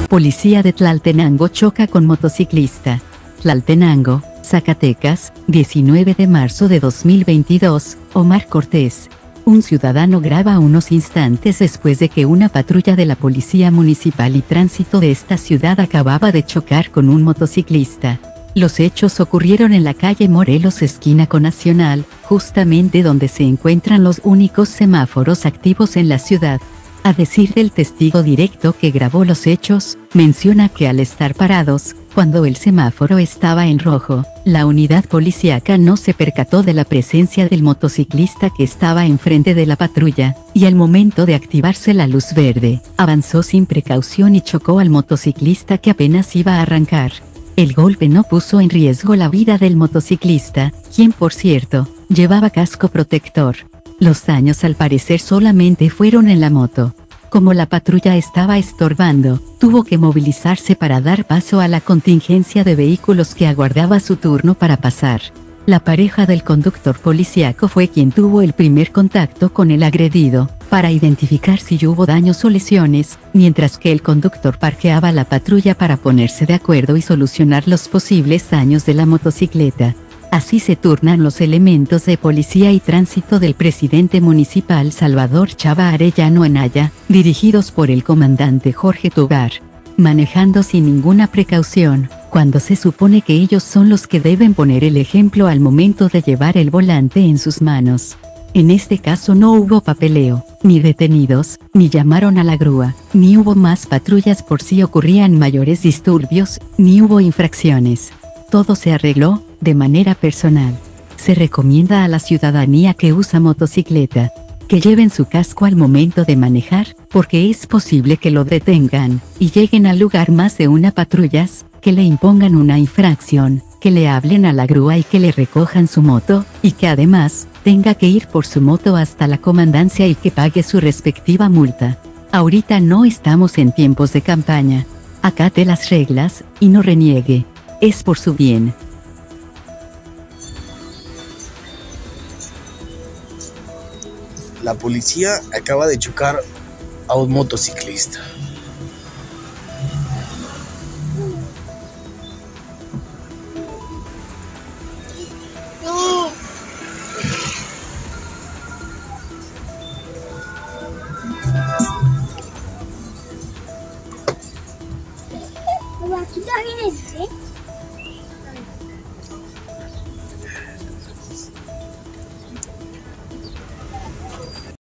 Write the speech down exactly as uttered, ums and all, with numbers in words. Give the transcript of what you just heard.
Policía de Tlaltenango choca con motociclista. Tlaltenango, Zacatecas, diecinueve de marzo de dos mil veintidós, Omar Cortés. Un ciudadano graba unos instantes después de que una patrulla de la Policía Municipal y Tránsito de esta ciudad acababa de chocar con un motociclista. Los hechos ocurrieron en la calle Morelos esquina con Nacional, justamente donde se encuentran los únicos semáforos activos en la ciudad. A decir del testigo directo que grabó los hechos, menciona que al estar parados, cuando el semáforo estaba en rojo, la unidad policíaca no se percató de la presencia del motociclista que estaba enfrente de la patrulla, y al momento de activarse la luz verde, avanzó sin precaución y chocó al motociclista que apenas iba a arrancar. El golpe no puso en riesgo la vida del motociclista, quien por cierto, llevaba casco protector. Los daños al parecer solamente fueron en la moto. Como la patrulla estaba estorbando, tuvo que movilizarse para dar paso a la contingencia de vehículos que aguardaba su turno para pasar. La pareja del conductor policíaco fue quien tuvo el primer contacto con el agredido, para identificar si hubo daños o lesiones, mientras que el conductor parqueaba la patrulla para ponerse de acuerdo y solucionar los posibles daños de la motocicleta. Así se turnan los elementos de policía y tránsito del presidente municipal Salvador Chava Arellano Anaya, dirigidos por el comandante Jorge Tobar, manejando sin ninguna precaución, cuando se supone que ellos son los que deben poner el ejemplo al momento de llevar el volante en sus manos. En este caso no hubo papeleo, ni detenidos, ni llamaron a la grúa, ni hubo más patrullas por si ocurrían mayores disturbios, ni hubo infracciones. Todo se arregló de manera personal. Se recomienda a la ciudadanía que usa motocicleta que lleven su casco al momento de manejar, porque es posible que lo detengan y lleguen al lugar más de una patrullas, que le impongan una infracción, que le hablen a la grúa y que le recojan su moto, y que además tenga que ir por su moto hasta la comandancia y que pague su respectiva multa. Ahorita no estamos en tiempos de campaña. Acate las reglas y no reniegue. Es por su bien. La policía acaba de chocar a un motociclista. No. ¿Aquí también es, eh?